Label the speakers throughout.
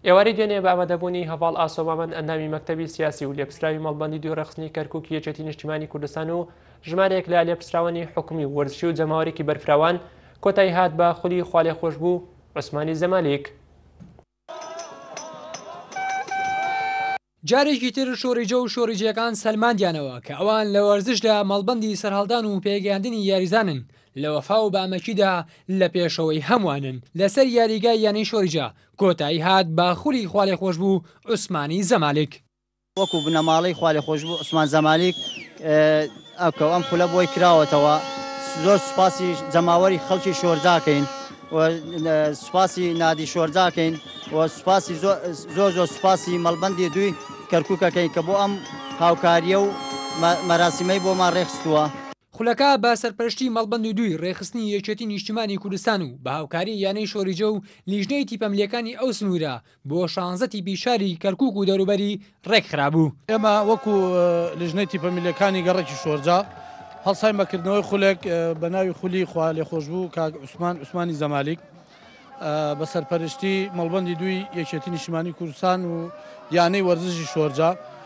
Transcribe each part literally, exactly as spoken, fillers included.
Speaker 1: ئێوارەی دوێنێ بە ئامادەبوونی هەواڵ ئاسۆبامەند ئەندامی مەکتەبی سیاسی و لێپرسراوی مەڵبەندی دوورەخستنی کەرکووک یەکێتی نیشتیمانی کوردستان و ژمارەیەک لە لێپرسراوانی حکومی و وەرزشی و جەماوەرێکی بەرفراوان کۆتایی هات بە خولی خوالێخۆش بوو عوسمانی زەمالێک.
Speaker 2: جارێکی تر شۆڕیجە و شۆڕیجەکان سەلماندیانەوە کە ئەوان لە وەرزشدا مەڵبەندی سەرهەڵدان و پێگەیاندنی یاریزانن لە وەفا و بامەکیدا لە پێشەوەی هەمووانن لەسەر یاریگای یانەی شۆڕیجە کۆتایی هات بە خولی خوالێخۆش بوو عوسمانی زەمالێک.
Speaker 3: وەکو بنەماڵەی خوالێخۆش بوو عوسمان زەمالێک ئەوکە ئەم خولە بۆی کراوەتەوە. زۆر سوپاسی جەماوەری خەڵکی شۆرجاکەین سوپاسی نادی شۆرجاکەین و سوپاسی زۆر زۆر سوپاسی مەڵبەندی دوی کەرکووکەکەین کە بۆ ئەم هاوکاریە و مەراسیمەی بۆمان ڕێخستووە.
Speaker 2: خولەکە بە سەرپەرشتی مەڵبەندی دوی ڕێخستنی یەکێتی نیشتیمانی کوردستان و بە هاوکاری یانەی شۆڕیجە و لیژنەی تیپەملیەکانی ئەو سنوورە بۆ شانزە تیپی شاری کەرکووک و دەوروبەری ڕێکخرابوو.
Speaker 4: ئێمە وەکو لیژنەی تیپەملیەکانی گەڕێکی شۆرجە هەڵسای مەکردنەوەی خولێک بە ناوی خولی خوالێخۆش بوو کاک عوسمان عوسمانی زەمالێک بە سەرپەرشتی مەڵبەندی دوی یەکێتی نیشتیمانی کوردستان و یانەی وەرزشی شۆرجە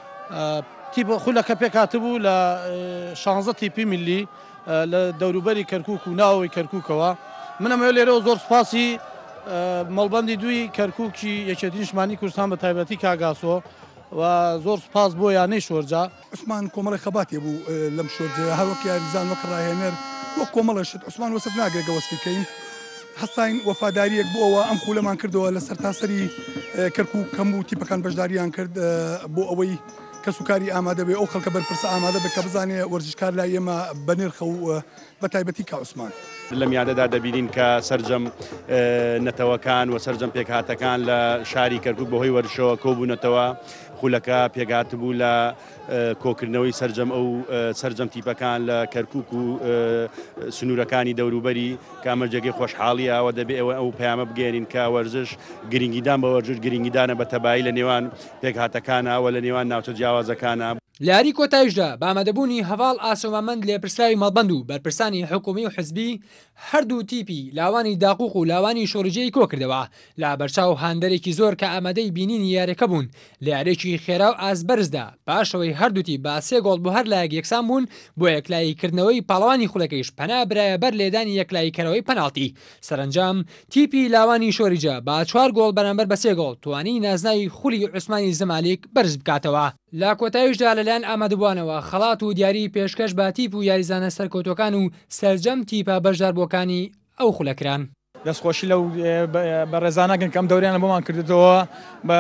Speaker 4: خولەکە پێکاتبوو لە شانزە تیپی میلی لە دەوروبەری کەرکووک و ناوەوەی کەرکووکەوە. منەمەوە لێرەوە زۆر سوپاسی مەڵبەندی دوی کەرکووکی یەکێتی نیشتیمانی کوردستان بە تایبەتی کاگاسۆ و زۆر سوپاس بۆ یانەی شۆرجە.
Speaker 5: عوسمان کۆمەڵی خەباتێ بوو لەم شۆرجەیە هەروەک یاریزان وەک ڕاهێنەر وەک کۆمەڵەشت عوسمان وەسف ناگرێت وەسفی بکەین. هەستاین وەفاداریەک بۆ ئەوە ئەم خولەمان کردەوە لە سەرتاسەری کەرکووک کەم و تیپەکان بەشداریان کرد بۆ ئەوەی کەسوکاری ئامادە بێ ئەو خەڵکە بەرپرسە ئامادە بێ کە بزانێ وەرزشکار لای ئێمە بە نرخە و بە تایبەتی کا عوسمان.
Speaker 6: لەم یادەدا دەبینین کە سەرجەم نەتەوەکان و سەرجەم پێکهاتەکان لە شاری کەرکووک بەهۆی وەرشەوە کۆبوونەتەوە. خولەکە پێگات بوو لە کۆکردنەوەی سەرجەم ئەو سەرجەم تیپەکان لە کەرکووک و سنوورەکانی دەوروبەری کامەرجێکی خۆشحاڵیەوە دەبێ ئەوە ئەو پەیامە بگێنین کە وەرزش گرنگیدان بە وەرزش گرنگیدانە بە تەبایی لە نێوان پێکهاتەکانەوە لە نێوان ناوچە جیاوازەکانە.
Speaker 2: لە یاری کۆتاییشدا بە ئامادەبوونی هەواڵ ئاسۆمامەند لێپرسراوی مەڵبەند و بەرپرسانی حکومی و حزبی هەردوو تیپی لاوانی داقوق و لاوانی شۆڕیجەی کۆکردەوە لە بەرچاو هاندەرێکی زۆر کە ئامادەی بینینی یاریەکە بوون لە یارێکی خێرا و ئازبەرزدا پاشەوەی هەردووتی با سێ گۆڵ بۆ هەر لایەک یەکسان بوون بۆ یەکلاییکردنەوەی پاڵەوانی خولەکەیش پەنا برایەبەر لێدانی یەکلاییکەرەوەی پەناڵتی. سەرنجام تیپی لاوانی شۆڕیجە با چوار گۆڵ بەرامبەر بە سێ گۆڵ توانی نازناوی خولی عوسمانی زەمالێک بەرز بکاتەوە. لە کۆتاییشدا لەلایەن ئامادەبووانەوە خەڵات و دیاری پێشکەش بە تیپ و یاریزانە سەرکەوتوەکان و سەرجەم تیپە بەشداربووەکانی ئەو خولەکران.
Speaker 4: دەستخۆشی لەو بە ڕێزانەکەن کەم دەوریانە بۆمان کردێتەوە بە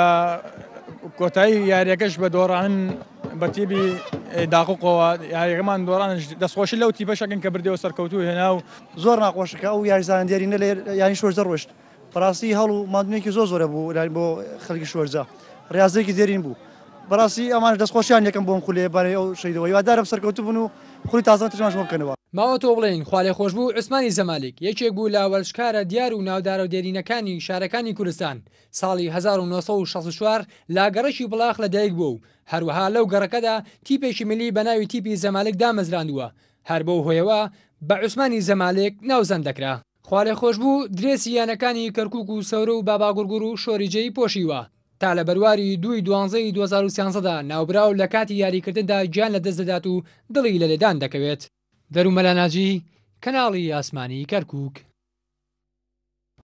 Speaker 4: کۆتایی یاریەکەش بە دۆڕانن بە تیبی داقوقەوە یاریەکەمان دۆڕان دەستخۆشی لەو تیپەشەکەن کە بردەوە سەرکەوتوو هێنا و
Speaker 3: زۆر ناخۆشەکە ئەو یاریزانە دیارینە لێ ینی شۆرجە ڕۆشت بەڕاستی هەڵ و مادونێکی زۆر زۆرە بوو لای بۆ خەڵکی شۆرجە ڕاستێکی دیێرین بوو. بەڕاستی ئەمانش دەستخۆشیان یەکەم بۆم خولێ بەرەی ئەو شەیدەوە هیوادارم سەرکەوتوو بوون و خولی تازە ترماش بۆ بکەنەوە.
Speaker 2: ماوە تۆ بڵێن خوالێخۆش بوو عوسمانی زەمالێک یەکێک بوو لە وەرزشکارە دیار و ناودارە و دێرینەکانی شارەکانی کوردستان. ساڵی هەزار و نۆ سەد و شەست و چوار لا گەڕەکی بڵاخ لە دایک بوو و هەروەها لەو گەڕەکەدا تیپێکی ملی بە ناوی تیپی زەمالێک دامەزراندووە هەر بەو هۆیەوە بە عوسمانی زەمالێک ناوزەند دەکرا. خوالێخۆش بوو درێسی یانەکانی کەرکووک و سەورە و باباگورگور و شۆڕیجەی پۆشیوە تا لە بەرواری دوی دوانزەی دوو هەزار و سیانزەدا ناوبراو لە کاتی یاریکردندا گیان لە دەست دەدات و دڵی لە لێدان دەکەوێت. دەرومەلاناجی کەناڵی ئاسمانی کەرکووک.